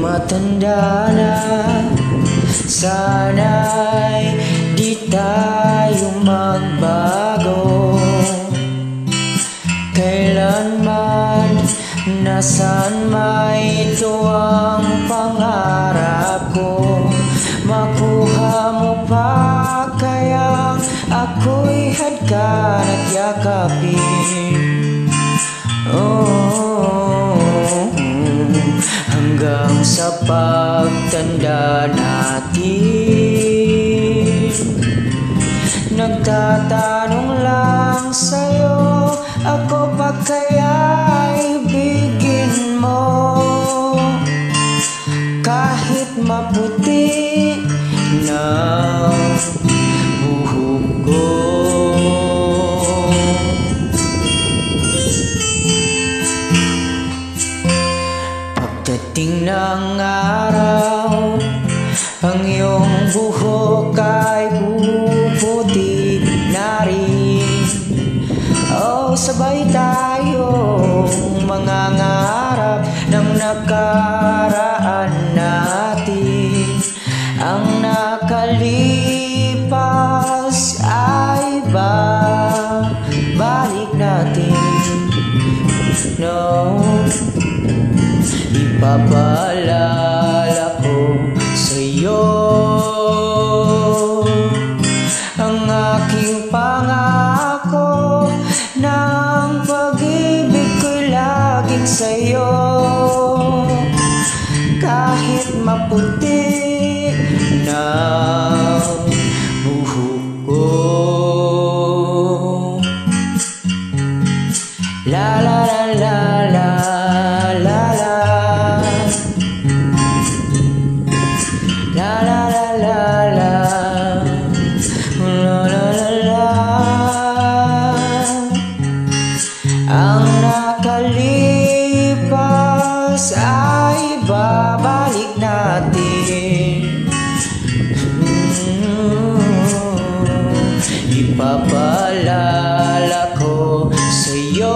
matanda na, sana'y di tayo magbago. Kailanman, nasan may ito ang pangarap ko. Makuha mo pa kaya ako'y hadkan at yakapin. Hanggang sa pagtanda natin, nagtatanong lang sa'yo, ako pa kaya ibigin mo? Kahit maputi na buhok ko. Pagdating ng araw, ang iyong buhok ay puputi na rin. Sabay tayong mangangarap ng nakaraan natin. Ang nakalipas ay babalik natin. No, ipapaalala ko sa'yo ang aking pangako ng pag-ibig ko'y laging sa'yo. Kahit maputi na buhok ko. La la la la la la la. La la la la la. La la la la. Ang nakalipas ay babalik natin. Ipapaalala ko sa'yo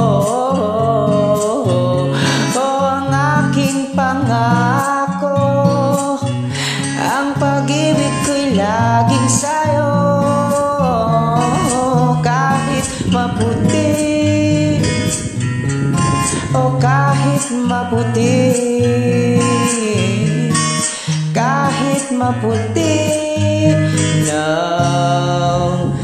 ang aking pangako. Ang pag-ibig ko'y laging sa'yo. Kahit maputi, kahit maputi, kahit maputi na